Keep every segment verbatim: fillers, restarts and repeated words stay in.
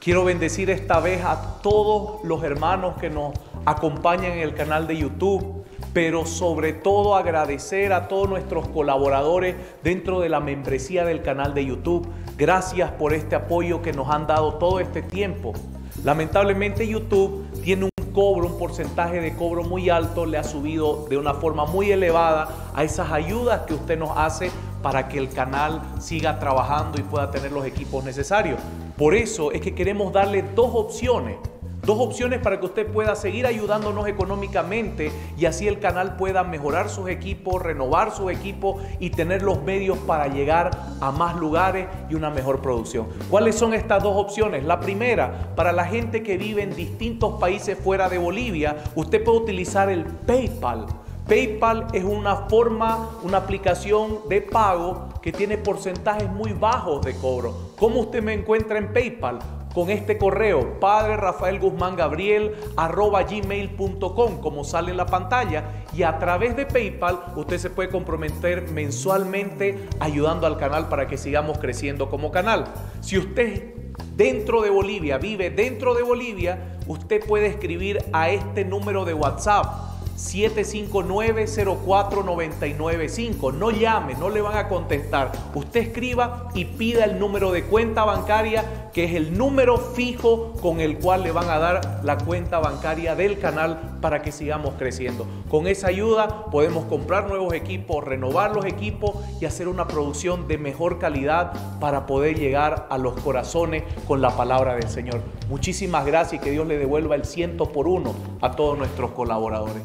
Quiero bendecir esta vez a todos los hermanos que nos acompañan en el canal de YouTube, pero sobre todo agradecer a todos nuestros colaboradores dentro de la membresía del canal de YouTube. Gracias por este apoyo que nos han dado todo este tiempo. Lamentablemente YouTube tiene un cobro, un porcentaje de cobro muy alto, le ha subido de una forma muy elevada a esas ayudas que usted nos hace para que el canal siga trabajando y pueda tener los equipos necesarios. Por eso es que queremos darle dos opciones, dos opciones para que usted pueda seguir ayudándonos económicamente y así el canal pueda mejorar sus equipos, renovar sus equipos y tener los medios para llegar a más lugares y una mejor producción. ¿Cuáles son estas dos opciones? La primera, para la gente que vive en distintos países fuera de Bolivia, usted puede utilizar el PayPal. PayPal es una forma, una aplicación de pago que tiene porcentajes muy bajos de cobro. ¿Cómo usted me encuentra en PayPal? Con este correo, padre rafael guzmán gabriel arroba gmail punto com, como sale en la pantalla, y a través de PayPal usted se puede comprometer mensualmente ayudando al canal para que sigamos creciendo como canal. Si usted dentro de Bolivia, vive dentro de Bolivia, usted puede escribir a este número de WhatsApp siete cinco nueve, cero cuatro nueve nueve cinco. No llame, no le van a contestar. Usted escriba y pida el número de cuenta bancaria, que es el número fijo con el cual le van a dar la cuenta bancaria del canal para que sigamos creciendo. Con esa ayuda podemos comprar nuevos equipos, renovar los equipos y hacer una producción de mejor calidad para poder llegar a los corazones con la palabra del Señor. Muchísimas gracias y que Dios le devuelva el ciento por uno a todos nuestros colaboradores.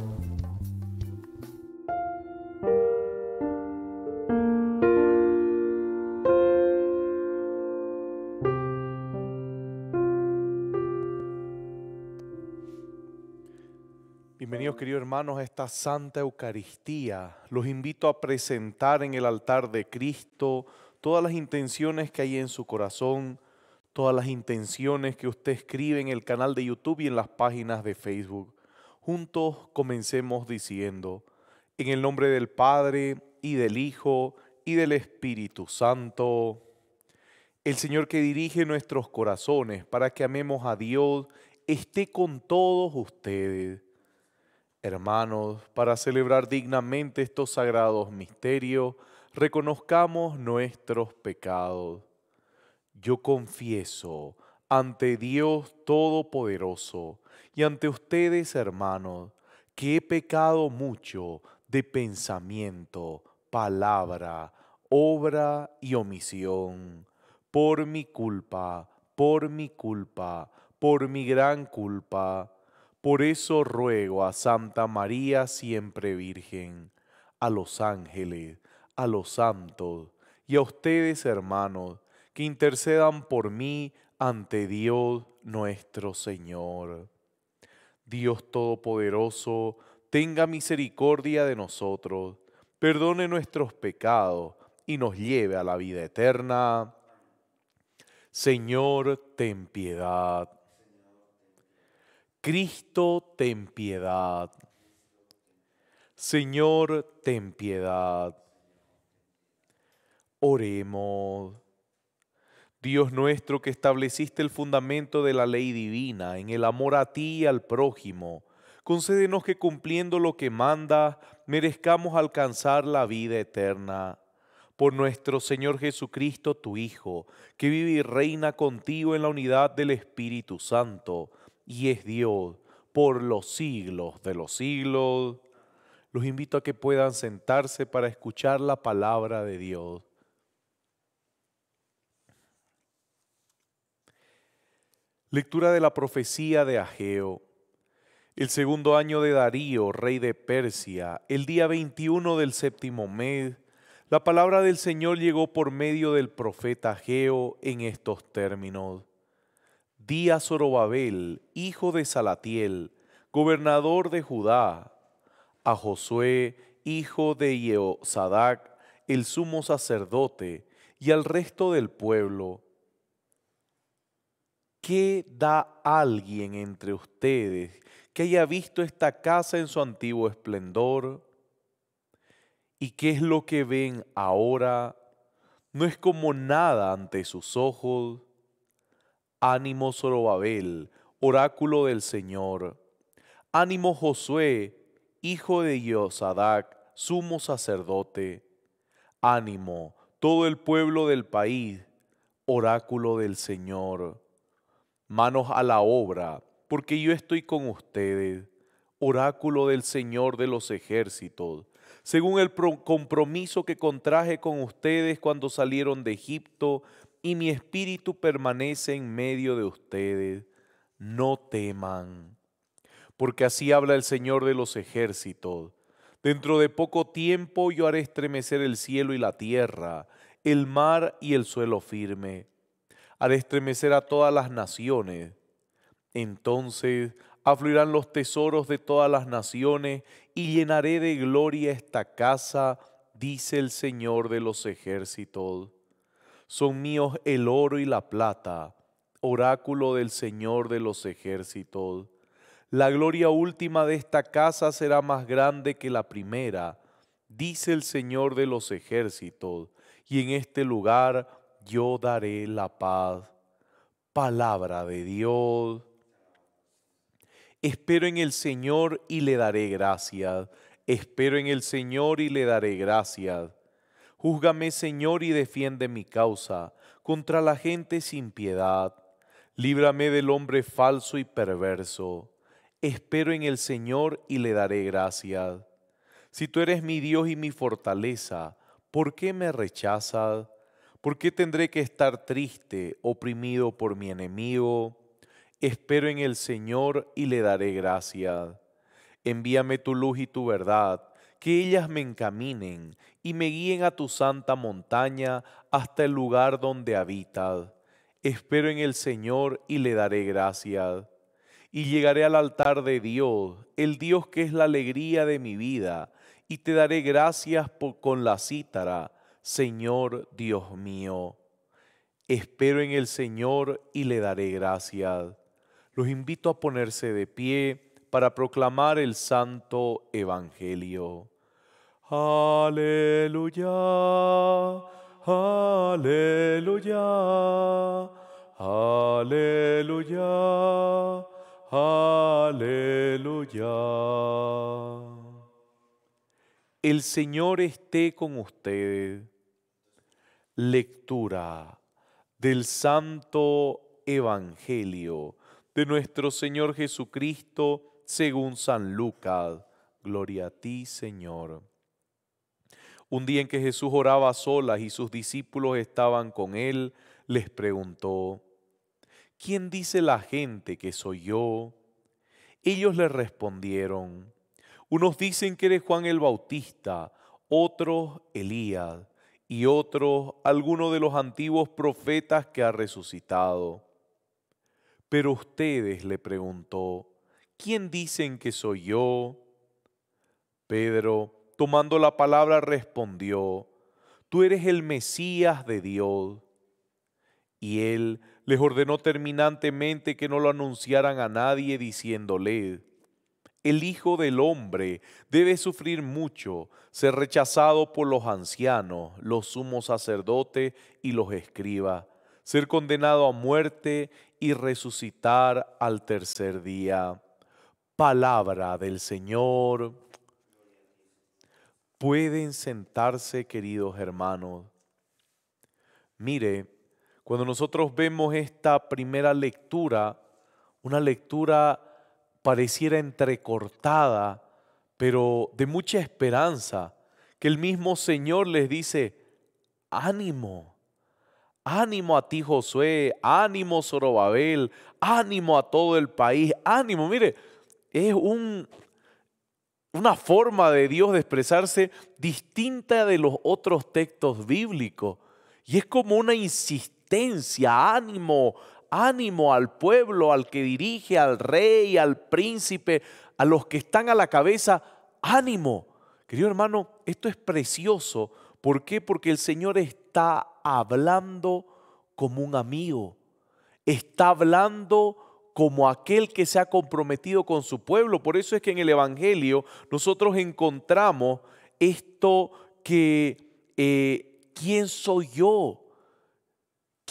Bienvenidos, queridos hermanos, a esta Santa Eucaristía. Los invito a presentar en el altar de Cristo todas las intenciones que hay en su corazón, todas las intenciones que usted escribe en el canal de YouTube y en las páginas de Facebook. Juntos comencemos diciendo, en el nombre del Padre, y del Hijo, y del Espíritu Santo. El Señor que dirige nuestros corazones para que amemos a Dios, esté con todos ustedes. Hermanos, para celebrar dignamente estos sagrados misterios, reconozcamos nuestros pecados. Yo confieso ante Dios Todopoderoso y ante ustedes, hermanos, que he pecado mucho de pensamiento, palabra, obra y omisión. Por mi culpa, por mi culpa, por mi gran culpa. Por eso ruego a Santa María siempre Virgen, a los ángeles, a los santos y a ustedes, hermanos, que intercedan por mí ante Dios nuestro Señor. Dios Todopoderoso, tenga misericordia de nosotros, perdone nuestros pecados y nos lleve a la vida eterna. Señor, ten piedad. Cristo, ten piedad. Señor, ten piedad. Oremos. Dios nuestro, que estableciste el fundamento de la ley divina en el amor a ti y al prójimo, concédenos que cumpliendo lo que manda, merezcamos alcanzar la vida eterna. Por nuestro Señor Jesucristo, tu Hijo, que vive y reina contigo en la unidad del Espíritu Santo, y es Dios por los siglos de los siglos. Los invito a que puedan sentarse para escuchar la palabra de Dios. Lectura de la profecía de Ageo. El segundo año de Darío, rey de Persia, el día veintiuno del séptimo mes, la palabra del Señor llegó por medio del profeta Ageo en estos términos. Di a Zorobabel, hijo de Salatiel, gobernador de Judá, a Josué, hijo de Jehosadac, el sumo sacerdote, y al resto del pueblo. ¿Qué da alguien entre ustedes que haya visto esta casa en su antiguo esplendor? ¿Y qué es lo que ven ahora? ¿No es como nada ante sus ojos? Ánimo Zorobabel, oráculo del Señor. Ánimo Josué, hijo de Josadac, sumo sacerdote. Ánimo todo el pueblo del país, oráculo del Señor. Manos a la obra, porque yo estoy con ustedes, oráculo del Señor de los ejércitos, según el compromiso que contraje con ustedes cuando salieron de Egipto, y mi espíritu permanece en medio de ustedes. No teman, porque así habla el Señor de los ejércitos. Dentro de poco tiempo yo haré estremecer el cielo y la tierra, el mar y el suelo firme. Haré estremecer a todas las naciones. Entonces afluirán los tesoros de todas las naciones y llenaré de gloria esta casa, dice el Señor de los ejércitos. Son míos el oro y la plata, oráculo del Señor de los ejércitos. La gloria última de esta casa será más grande que la primera, dice el Señor de los ejércitos, y en este lugar yo daré la paz. Palabra de Dios. Espero en el Señor y le daré gracias. Espero en el Señor y le daré gracias. Júzgame, Señor, y defiende mi causa contra la gente sin piedad. Líbrame del hombre falso y perverso. Espero en el Señor y le daré gracias. Si tú eres mi Dios y mi fortaleza, ¿por qué me rechazas? ¿Por qué tendré que estar triste, oprimido por mi enemigo? Espero en el Señor y le daré gracias. Envíame tu luz y tu verdad, que ellas me encaminen y me guíen a tu santa montaña hasta el lugar donde habitas. Espero en el Señor y le daré gracias. Y llegaré al altar de Dios, el Dios que es la alegría de mi vida, y te daré gracias por, con la cítara, Señor Dios mío. Espero en el Señor y le daré gracias. Los invito a ponerse de pie para proclamar el santo evangelio. Aleluya, aleluya, aleluya, aleluya. El Señor esté con ustedes. Lectura del santo evangelio de nuestro Señor Jesucristo según San Lucas. Gloria a ti, Señor. Un día en que Jesús oraba a solas y sus discípulos estaban con él, les preguntó: ¿quién dice la gente que soy yo? Ellos le respondieron: unos dicen que eres Juan el Bautista, otros Elías, y otros alguno de los antiguos profetas que ha resucitado. Pero ustedes, le preguntó, ¿quién dicen que soy yo? Pedro, tomando la palabra, respondió: tú eres el Mesías de Dios. Y él les ordenó terminantemente que no lo anunciaran a nadie, diciéndole: el Hijo del Hombre debe sufrir mucho, ser rechazado por los ancianos, los sumos sacerdotes y los escribas, ser condenado a muerte y resucitar al tercer día. Palabra del Señor. Pueden sentarse, queridos hermanos. Mire, cuando nosotros vemos esta primera lectura, una lectura pareciera entrecortada, pero de mucha esperanza, que el mismo Señor les dice: ánimo, ánimo a ti, Josué, ánimo, Zorobabel, ánimo a todo el país, ánimo. Mire, es un, una forma de Dios de expresarse distinta de los otros textos bíblicos, y es como una insistencia: ánimo, ánimo al pueblo, al que dirige, al rey, al príncipe, a los que están a la cabeza, ánimo. Querido hermano, esto es precioso. ¿Por qué? Porque el Señor está hablando como un amigo. Está hablando como aquel que se ha comprometido con su pueblo. Por eso es que en el Evangelio nosotros encontramos esto que, eh, ¿quién soy yo?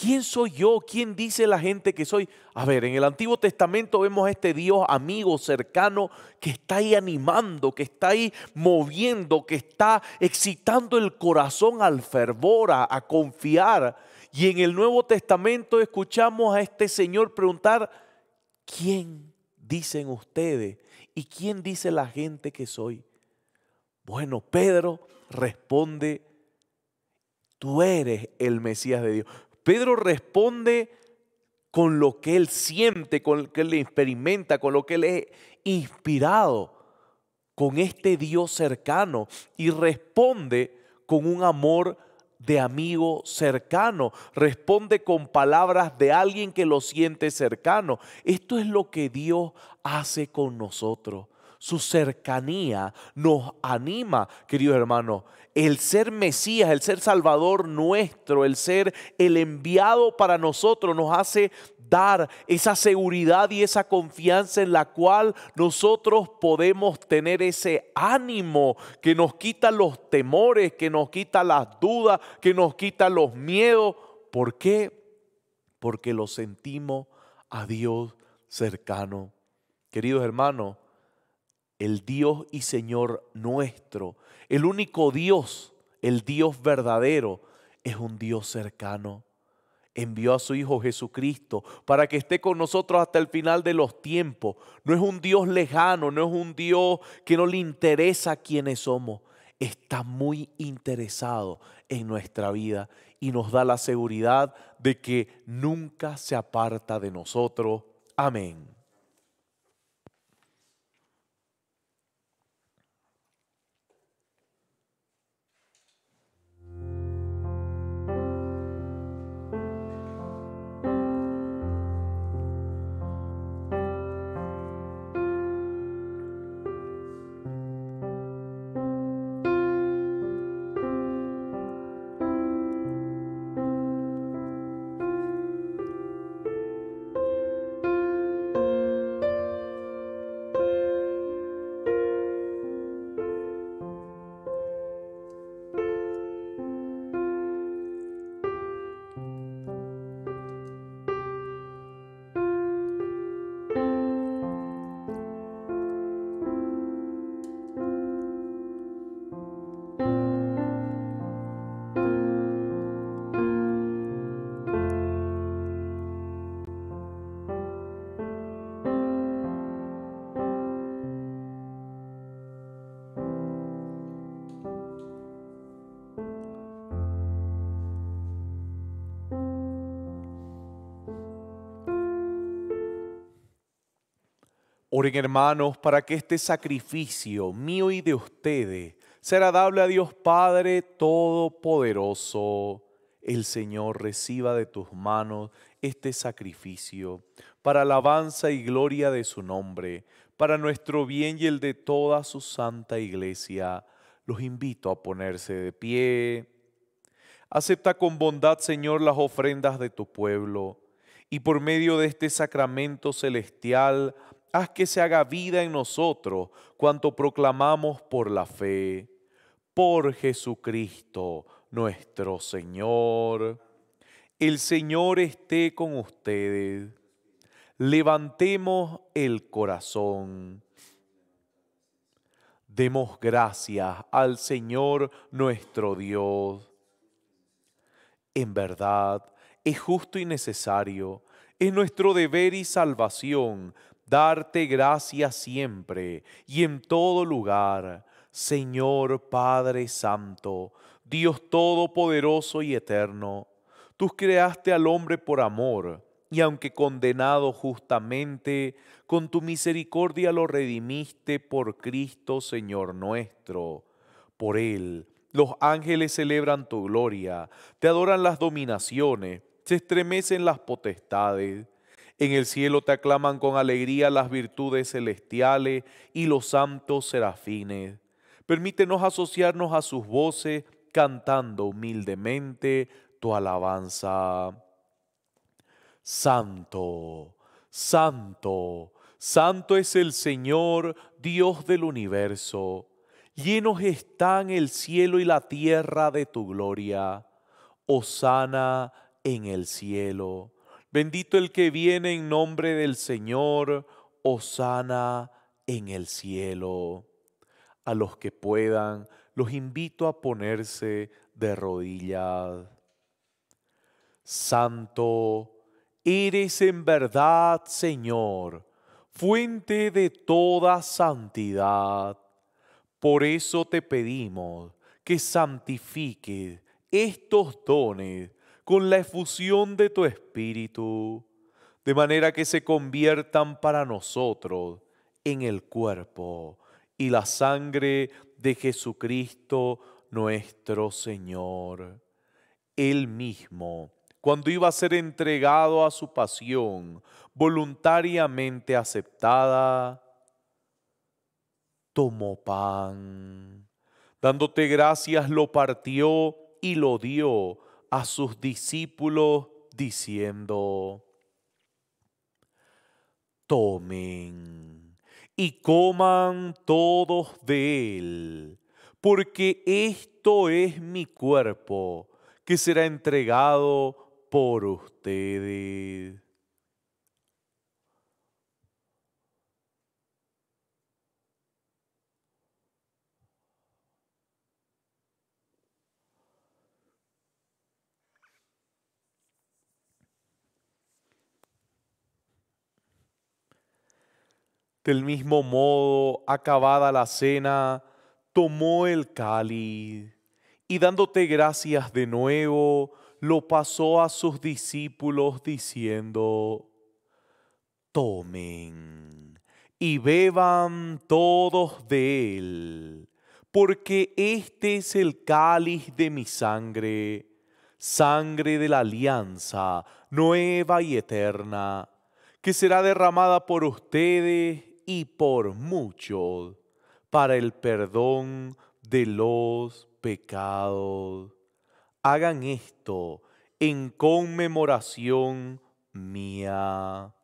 ¿Quién soy yo? ¿Quién dice la gente que soy? A ver, en el Antiguo Testamento vemos a este Dios amigo, cercano, que está ahí animando, que está ahí moviendo, que está excitando el corazón al fervor, a, a confiar. Y en el Nuevo Testamento escuchamos a este Señor preguntar, ¿quién dicen ustedes? ¿Y quién dice la gente que soy? Bueno, Pedro responde, tú eres el Mesías de Dios. Pedro responde con lo que él siente, con lo que él experimenta, con lo que él es inspirado, con este Dios cercano, y responde con un amor de amigo cercano, responde con palabras de alguien que lo siente cercano. Esto es lo que Dios hace con nosotros. Su cercanía nos anima, queridos hermanos. El ser Mesías, el ser Salvador nuestro, el ser el enviado para nosotros nos hace dar esa seguridad y esa confianza en la cual nosotros podemos tener ese ánimo que nos quita los temores, que nos quita las dudas, que nos quita los miedos. ¿Por qué? Porque lo sentimos a Dios cercano. Queridos hermanos, el Dios y Señor nuestro, el único Dios, el Dios verdadero, es un Dios cercano. Envió a su Hijo Jesucristo para que esté con nosotros hasta el final de los tiempos. No es un Dios lejano, no es un Dios que no le interesa quiénes somos. Está muy interesado en nuestra vida y nos da la seguridad de que nunca se aparta de nosotros. Amén. Oren, hermanos, para que este sacrificio mío y de ustedes sea agradable a Dios Padre Todopoderoso. El Señor reciba de tus manos este sacrificio para alabanza y gloria de su nombre, para nuestro bien y el de toda su santa iglesia. Los invito a ponerse de pie. Acepta con bondad, Señor, las ofrendas de tu pueblo, y por medio de este sacramento celestial, haz que se haga vida en nosotros cuanto proclamamos por la fe. Por Jesucristo nuestro Señor. El Señor esté con ustedes. Levantemos el corazón. Demos gracias al Señor nuestro Dios. En verdad, es justo y necesario, es nuestro deber y salvación darte gracias siempre y en todo lugar, Señor Padre Santo, Dios Todopoderoso y Eterno. Tú creaste al hombre por amor, y aunque condenado justamente, con tu misericordia lo redimiste por Cristo, Señor nuestro. Por Él, los ángeles celebran tu gloria, te adoran las dominaciones, se estremecen las potestades. En el cielo te aclaman con alegría las virtudes celestiales y los santos serafines. Permítenos asociarnos a sus voces, cantando humildemente tu alabanza. Santo, santo, santo es el Señor, Dios del universo. Llenos están el cielo y la tierra de tu gloria. Hosana en el cielo. Bendito el que viene en nombre del Señor, hosana en el cielo. A los que puedan, los invito a ponerse de rodillas. Santo, eres en verdad, Señor, fuente de toda santidad. Por eso te pedimos que santifiques estos dones con la efusión de tu Espíritu, de manera que se conviertan para nosotros en el cuerpo y la sangre de Jesucristo nuestro Señor. Él mismo, cuando iba a ser entregado a su pasión voluntariamente aceptada, tomó pan, dándote gracias lo partió y lo dio a sus discípulos diciendo: tomen y coman todos de él, porque esto es mi cuerpo que será entregado por ustedes. Del mismo modo, acabada la cena, tomó el cáliz y dándote gracias de nuevo, lo pasó a sus discípulos diciendo: tomen y beban todos de él, porque este es el cáliz de mi sangre, sangre de la alianza nueva y eterna, que será derramada por ustedes y por muchos para el perdón de los pecados. Hagan esto en conmemoración mía.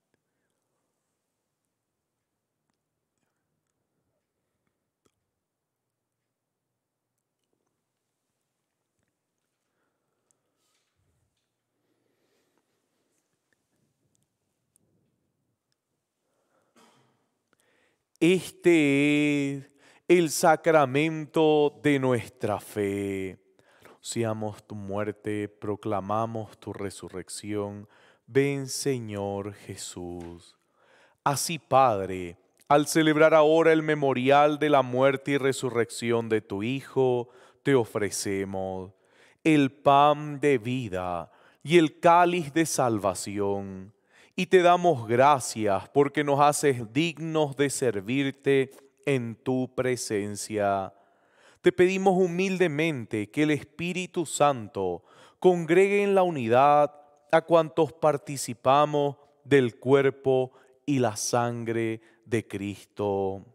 Este es el sacramento de nuestra fe. Anunciamos tu muerte, proclamamos tu resurrección. Ven, Señor Jesús. Así, Padre, al celebrar ahora el memorial de la muerte y resurrección de tu Hijo, te ofrecemos el pan de vida y el cáliz de salvación. Y te damos gracias porque nos haces dignos de servirte en tu presencia. Te pedimos humildemente que el Espíritu Santo congregue en la unidad a cuantos participamos del cuerpo y la sangre de Cristo.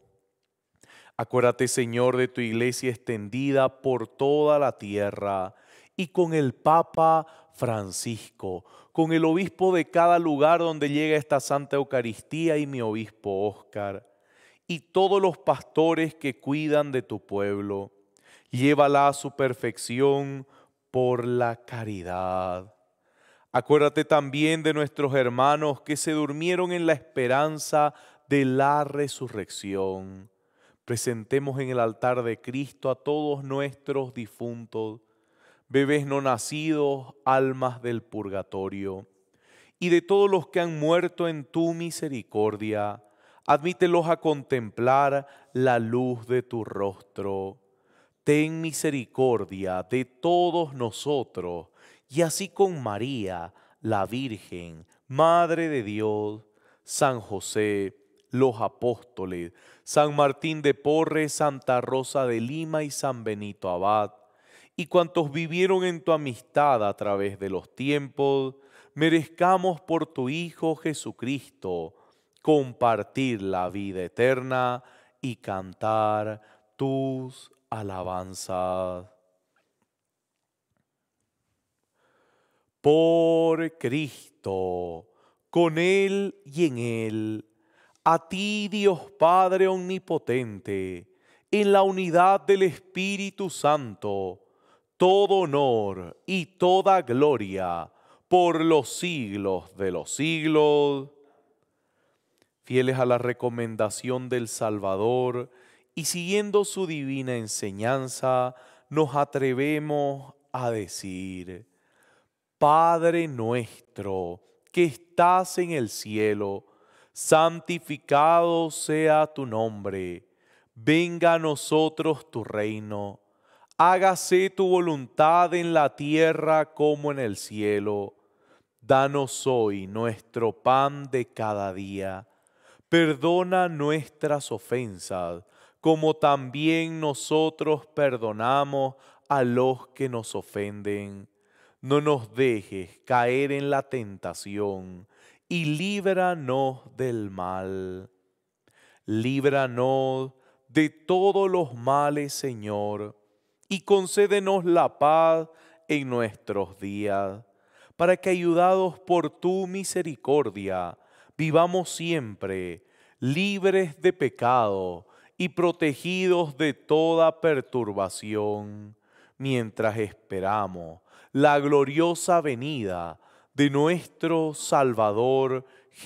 Acuérdate, Señor, de tu iglesia extendida por toda la tierra y con el Papa Francisco, con el obispo de cada lugar donde llega esta Santa Eucaristía y mi obispo Óscar, y todos los pastores que cuidan de tu pueblo. Llévala a su perfección por la caridad. Acuérdate también de nuestros hermanos que se durmieron en la esperanza de la resurrección. Presentemos en el altar de Cristo a todos nuestros difuntos, bebés no nacidos, almas del purgatorio, y de todos los que han muerto en tu misericordia, admítelos a contemplar la luz de tu rostro. Ten misericordia de todos nosotros, y así con María, la Virgen, Madre de Dios, San José, los apóstoles, San Martín de Porres, Santa Rosa de Lima y San Benito Abad, y cuantos vivieron en tu amistad a través de los tiempos, merezcamos por tu Hijo Jesucristo compartir la vida eterna y cantar tus alabanzas. Por Cristo, con Él y en Él, a ti, Dios Padre omnipotente, en la unidad del Espíritu Santo, todo honor y toda gloria por los siglos de los siglos. Fieles a la recomendación del Salvador y siguiendo su divina enseñanza, nos atrevemos a decir: Padre nuestro que estás en el cielo, santificado sea tu nombre. Venga a nosotros tu reino. Hágase tu voluntad en la tierra como en el cielo. Danos hoy nuestro pan de cada día. Perdona nuestras ofensas, como también nosotros perdonamos a los que nos ofenden. No nos dejes caer en la tentación y líbranos del mal. Líbranos de todos los males, Señor, y concédenos la paz en nuestros días, para que, ayudados por tu misericordia, vivamos siempre libres de pecado y protegidos de toda perturbación, mientras esperamos la gloriosa venida de nuestro Salvador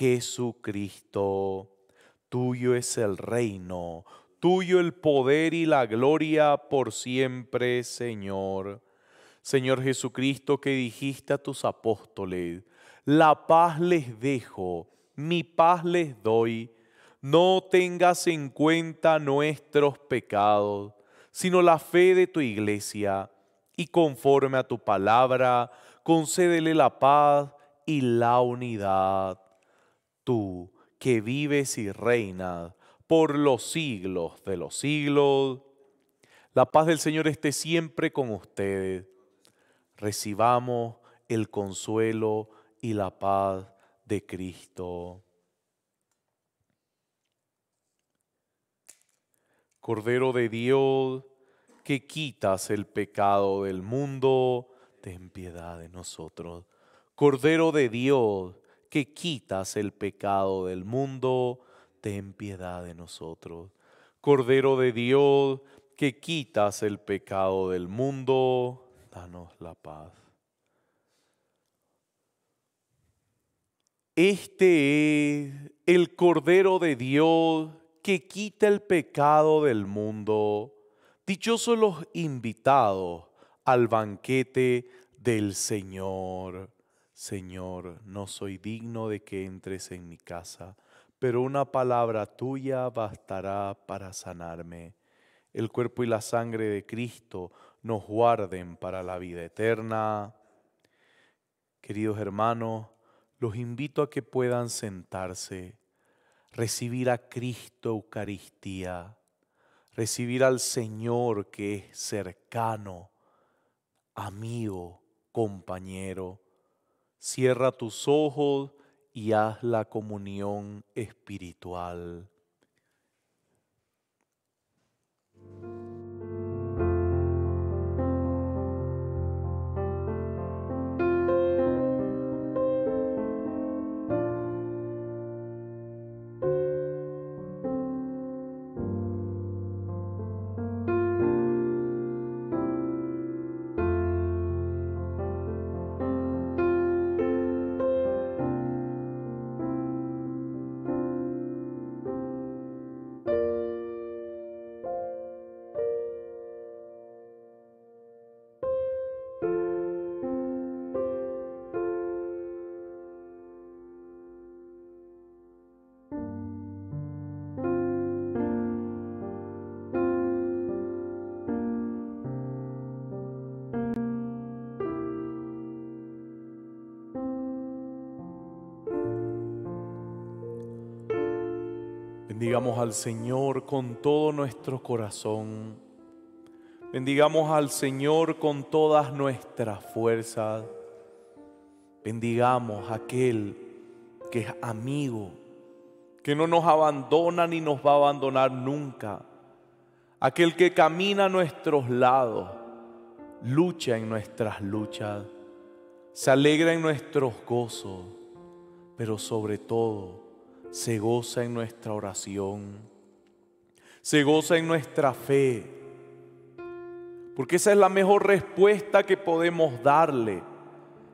Jesucristo. Tuyo es el reino, tuyo el poder y la gloria por siempre, Señor. Señor Jesucristo, que dijiste a tus apóstoles: la paz les dejo, mi paz les doy. No tengas en cuenta nuestros pecados, sino la fe de tu iglesia, y conforme a tu palabra, concédele la paz y la unidad. Tú, que vives y reinas por los siglos de los siglos, la paz del Señor esté siempre con ustedes. Recibamos el consuelo y la paz de Cristo. Cordero de Dios, que quitas el pecado del mundo, ten piedad de nosotros. Cordero de Dios, que quitas el pecado del mundo, ten piedad de nosotros. Cordero de Dios, que quitas el pecado del mundo, danos la paz. Este es el Cordero de Dios que quita el pecado del mundo. Dichosos los invitados al banquete del Señor. Señor, no soy digno de que entres en mi casa, pero una palabra tuya bastará para sanarme. El cuerpo y la sangre de Cristo nos guarden para la vida eterna. Queridos hermanos, los invito a que puedan sentarse, recibir a Cristo Eucaristía, recibir al Señor que es cercano, amigo, compañero. Cierra tus ojos y haz la comunión espiritual. Bendigamos al Señor con todo nuestro corazón. Bendigamos al Señor con todas nuestras fuerzas. Bendigamos a aquel que es amigo, que no nos abandona ni nos va a abandonar nunca. Aquel que camina a nuestros lados, lucha en nuestras luchas, se alegra en nuestros gozos, pero sobre todo se goza en nuestra oración, se goza en nuestra fe, porque esa es la mejor respuesta que podemos darle.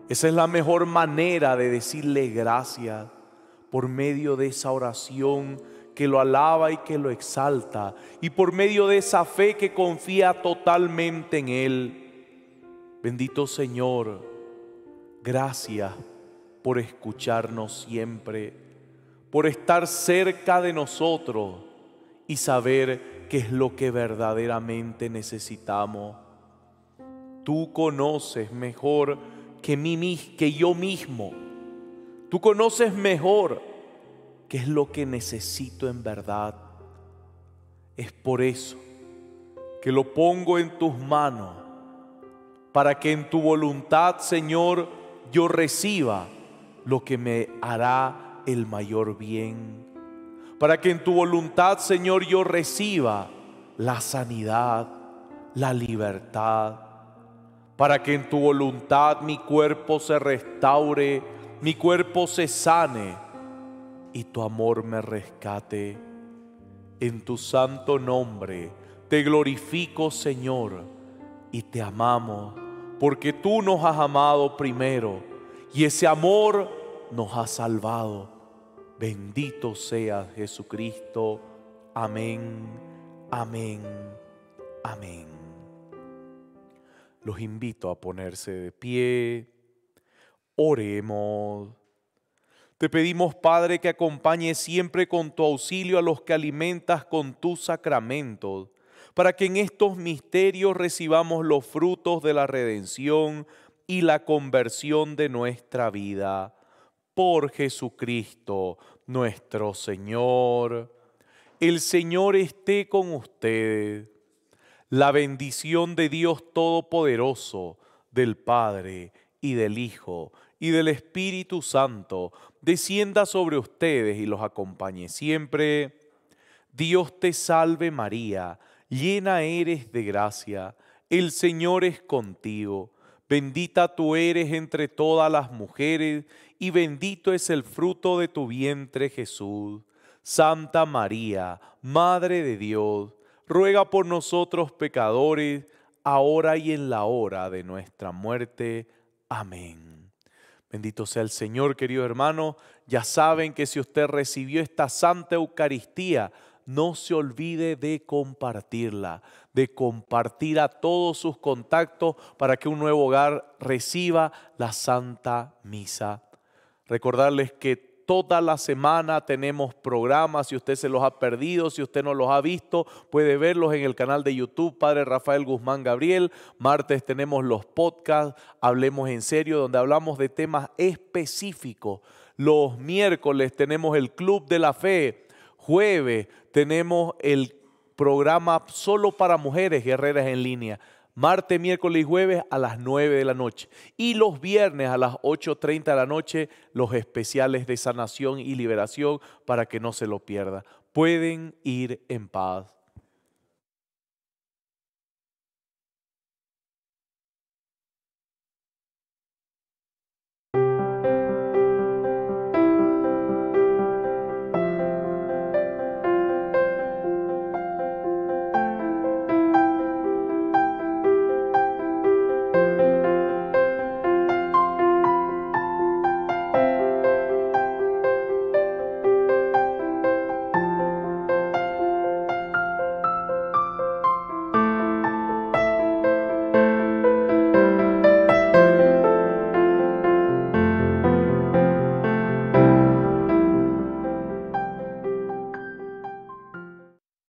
Esa es la mejor manera de decirle gracias, por medio de esa oración que lo alaba y que lo exalta, y por medio de esa fe que confía totalmente en Él. Bendito Señor, gracias por escucharnos siempre, por estar cerca de nosotros y saber qué es lo que verdaderamente necesitamos. Tú conoces mejor que, mí, que yo mismo. Tú conoces mejor qué es lo que necesito en verdad. Es por eso que lo pongo en tus manos, para que en tu voluntad, Señor, yo reciba lo que me hará el mayor bien. Para que en tu voluntad, Señor, yo reciba la sanidad, la libertad. Para que en tu voluntad mi cuerpo se restaure, mi cuerpo se sane y tu amor me rescate. En tu santo nombre te glorifico, Señor, y te amamos, porque tú nos has amado primero y ese amor nos ha salvado. Bendito seas, Jesucristo. Amén, amén, amén. Los invito a ponerse de pie. Oremos. Te pedimos, Padre, que acompañes siempre con tu auxilio a los que alimentas con tus sacramentos, para que en estos misterios recibamos los frutos de la redención y la conversión de nuestra vida. Por Jesucristo nuestro Señor. El Señor esté con ustedes. La bendición de Dios Todopoderoso, del Padre y del Hijo y del Espíritu Santo, descienda sobre ustedes y los acompañe siempre. Dios te salve María, llena eres de gracia, el Señor es contigo. Bendita tú eres entre todas las mujeres y bendito es el fruto de tu vientre, Jesús. Santa María, Madre de Dios, ruega por nosotros pecadores, ahora y en la hora de nuestra muerte. Amén. Bendito sea el Señor, querido hermano. Ya saben que si usted recibió esta Santa Eucaristía, no se olvide de compartirla, de compartir a todos sus contactos para que un nuevo hogar reciba la Santa Misa. Recordarles que toda la semana tenemos programas. Si usted se los ha perdido, si usted no los ha visto, puede verlos en el canal de YouTube Padre Rafael Guzmán Gabriel. Martes tenemos los podcasts, Hablemos en Serio, donde hablamos de temas específicos. Los miércoles tenemos el Club de la Fe. Jueves tenemos el programa solo para mujeres guerreras en línea. Martes, miércoles y jueves a las nueve de la noche. Y los viernes a las ocho treinta de la noche, los especiales de sanación y liberación para que no se lo pierda. Pueden ir en paz.